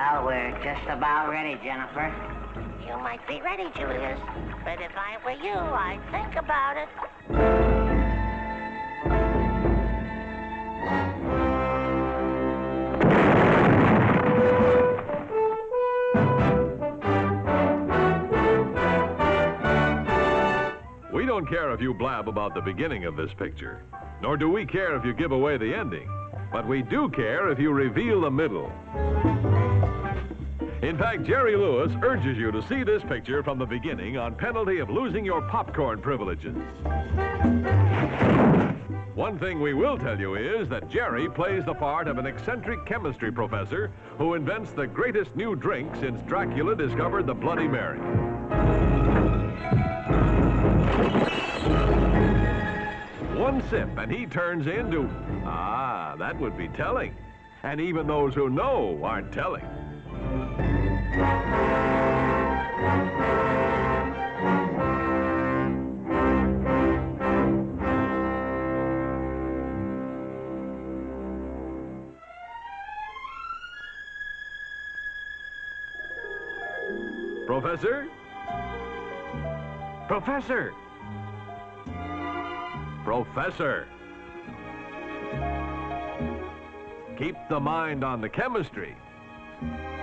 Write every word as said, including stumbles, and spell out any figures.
Well, we're just about ready, Jennifer. You might be ready, Julius, but if I were you, I'd think about it. We don't care if you blab about the beginning of this picture, nor do we care if you give away the ending, but we do care if you reveal the middle. In fact, Jerry Lewis urges you to see this picture from the beginning on penalty of losing your popcorn privileges. One thing we will tell you is that Jerry plays the part of an eccentric chemistry professor who invents the greatest new drink since Dracula discovered the Bloody Mary. One sip and he turns into... Ah, that would be telling. And even those who know aren't telling. Professor? Professor! Professor! Keep the mind on the chemistry.